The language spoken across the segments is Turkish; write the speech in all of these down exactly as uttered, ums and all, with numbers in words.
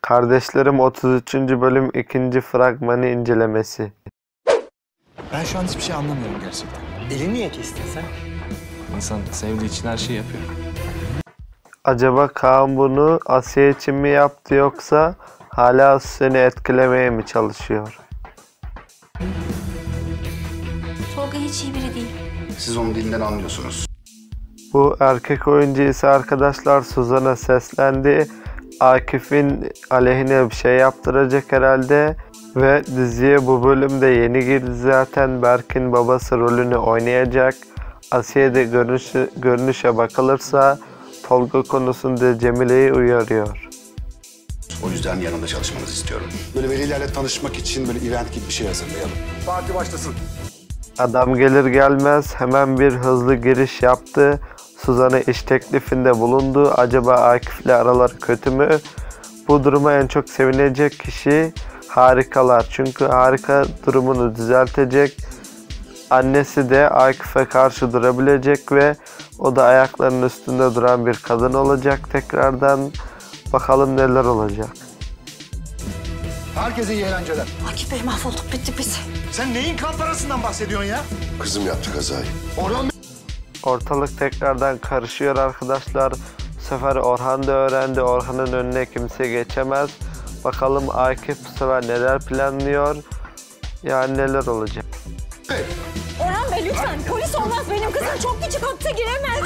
Kardeşlerim otuz üçüncü bölüm ikinci fragmanı incelemesi. Ben şu an hiçbir şey anlamıyorum gerçekten. Dili niye kestin sen? İnsan sevdiği için her şeyi yapıyor. Acaba Kaan bunu Asiye için mi yaptı yoksa hala seni etkilemeye mi çalışıyor? Tolga hiç iyi biri değil. Siz onun dilinden anlıyorsunuz. Bu erkek oyuncu ise arkadaşlar Suzan'a seslendi. Akif'in aleyhine bir şey yaptıracak herhalde. Ve diziye bu bölümde yeni girdi zaten. Berk'in babası rolünü oynayacak. Asiye'de görünüşe, görünüşe bakılırsa Tolga konusunda Cemile'yi uyarıyor. O yüzden yanında çalışmanızı istiyorum. Böyle velilerle tanışmak için böyle event gibi bir şey hazırlayalım. Parti başlasın. Adam gelir gelmez hemen bir hızlı giriş yaptı. Suzan'a iş teklifinde bulundu. Acaba Akif'le araları kötü mü? Bu duruma en çok sevinecek kişi Harikalar. Çünkü Harika durumunu düzeltecek. Annesi de Akif'e karşı durabilecek ve o da ayaklarının üstünde duran bir kadın olacak tekrardan. Bakalım neler olacak. Herkese iyi eğlenceler. Akif Bey mahvolduk, bittik biz. Sen neyin kan parasından bahsediyorsun ya? Kızım yaptı kazayı. Orhan Ortalık tekrardan karışıyor arkadaşlar. Bu sefer Orhan da öğrendi. Orhan'ın önüne kimse geçemez. Bakalım Akif bu sefer neler planlıyor. Yani neler olacak. Bey. Orhan Bey lütfen, polis olmaz. Benim kızım çok küçük, hapse giremez.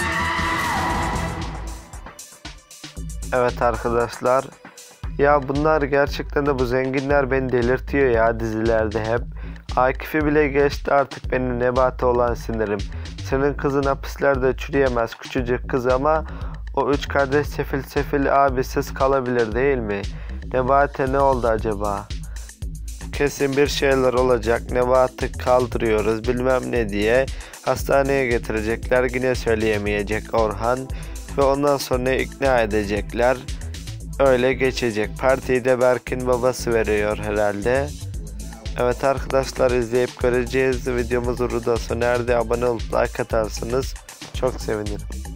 Evet arkadaşlar. Ya bunlar gerçekten de bu zenginler beni delirtiyor ya dizilerde hep. Akif'i bile geçti artık benim Nebati olan sinirim. Senin kızın hapislerde çürüyemez küçücük kız ama o üç kardeş sefil sefil abisiz kalabilir değil mi? Nebati ne oldu acaba? Kesin bir şeyler olacak. Nebati kaldırıyoruz bilmem ne diye hastaneye getirecekler. Yine söyleyemeyecek Orhan ve ondan sonra ikna edecekler. Öyle geçecek. Partiyi de Berk'in babası veriyor herhalde. Evet arkadaşlar, izleyip göreceğiz. Videomuz burada sona erdi. Abone olup like atarsınız çok sevinirim.